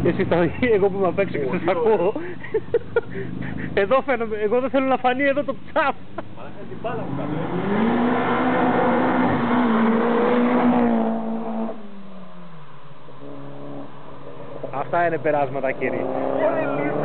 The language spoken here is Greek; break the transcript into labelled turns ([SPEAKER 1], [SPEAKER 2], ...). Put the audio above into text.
[SPEAKER 1] Εσύ εγώ που είμαι απ' έξω και σας ακούω. Εδώ φαίνομαι, εγώ δεν θέλω να φανεί εδώ το τσάπ.
[SPEAKER 2] Μαλάκα την μπάλα μου κάτω.
[SPEAKER 1] Αυτά είναι περάσματα, κύριε.